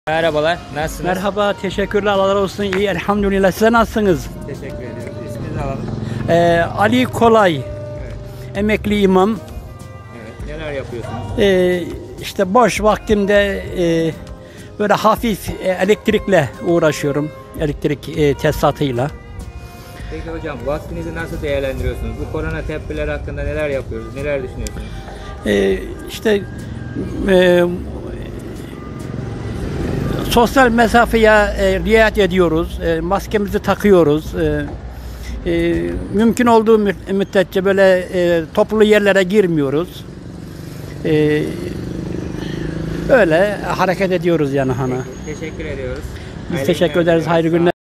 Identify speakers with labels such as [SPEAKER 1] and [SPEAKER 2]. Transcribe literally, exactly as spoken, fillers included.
[SPEAKER 1] Merhabalar, nasılsınız?
[SPEAKER 2] Merhaba, teşekkürler, Allah razı olsun. İyi, elhamdülillah. Size nasılsınız?
[SPEAKER 1] Teşekkür ediyoruz. İsminizi alalım.
[SPEAKER 2] Ee, Ali Kolay,
[SPEAKER 1] Evet.
[SPEAKER 2] emekli imam.
[SPEAKER 1] Evet. Neler yapıyorsunuz?
[SPEAKER 2] Ee, işte boş vaktimde e, böyle hafif e, elektrikle uğraşıyorum. Elektrik e, tesisatıyla.
[SPEAKER 1] Peki hocam, vaktinizi nasıl değerlendiriyorsunuz? Bu korona tedbirleri hakkında neler yapıyoruz? Neler düşünüyorsunuz?
[SPEAKER 2] Ee, işte e, sosyal mesafeye e, riayet ediyoruz. E, maskemizi takıyoruz. E, e, mümkün olduğu mü- müddetçe böyle e, toplu yerlere girmiyoruz. E, öyle hareket ediyoruz yani hani.
[SPEAKER 1] Teşekkür ediyoruz.
[SPEAKER 2] Biz
[SPEAKER 1] Hayırlı
[SPEAKER 2] teşekkür
[SPEAKER 1] günler
[SPEAKER 2] ederiz.
[SPEAKER 1] diliyoruz.
[SPEAKER 2] Hayırlı
[SPEAKER 1] Sağ olun.
[SPEAKER 2] günler.